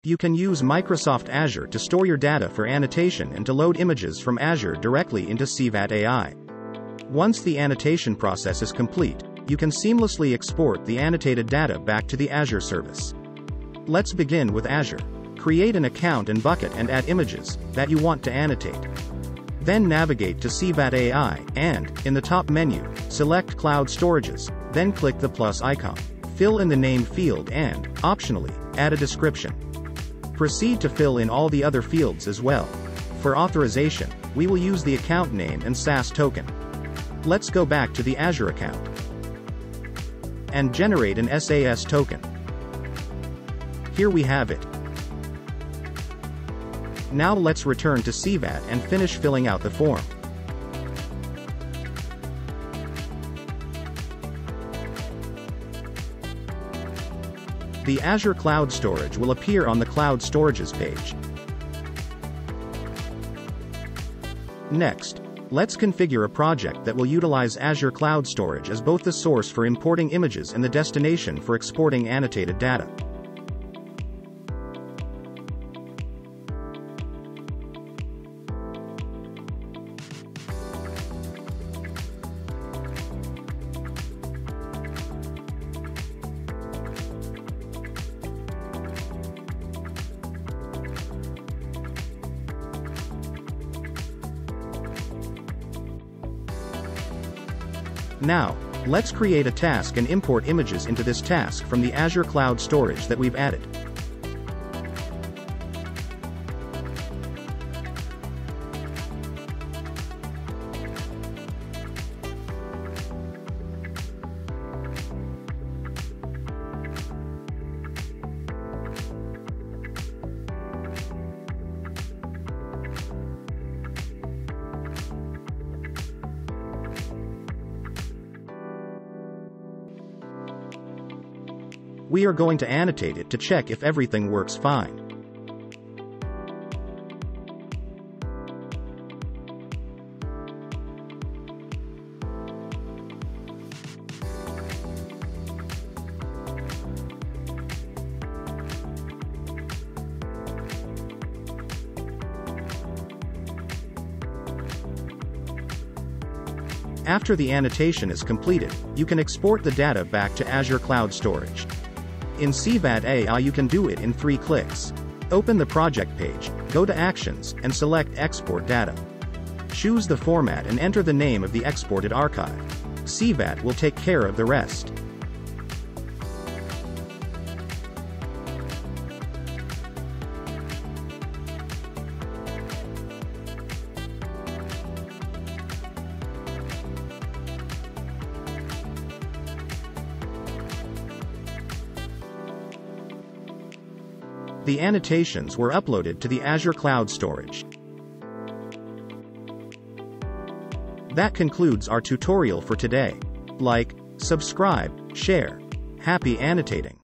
You can use Microsoft Azure to store your data for annotation and to load images from Azure directly into CVAT.ai. Once the annotation process is complete, you can seamlessly export the annotated data back to the Azure service. Let's begin with Azure. Create an account and bucket and add images that you want to annotate. Then navigate to CVAT.ai, and, in the top menu, select Cloud Storages, then click the plus icon. Fill in the name field and, optionally, add a description. Proceed to fill in all the other fields as well. For authorization, we will use the account name and SAS token. Let's go back to the Azure account and generate an SAS token. Here we have it. Now let's return to CVAT and finish filling out the form. The Azure Cloud Storage will appear on the Cloud Storages page. Next, let's configure a project that will utilize Azure Cloud Storage as both the source for importing images and the destination for exporting annotated data. Now, let's create a task and import images into this task from the Azure Cloud Storage that we've added. We are going to annotate it to check if everything works fine. After the annotation is completed, you can export the data back to Azure Cloud Storage. In CVAT.ai you can do it in 3 clicks. Open the project page, go to Actions, and select Export Data. Choose the format and enter the name of the exported archive. CVAT will take care of the rest. The annotations were uploaded to the Azure Cloud Storage. That concludes our tutorial for today. Like, subscribe, share. Happy annotating!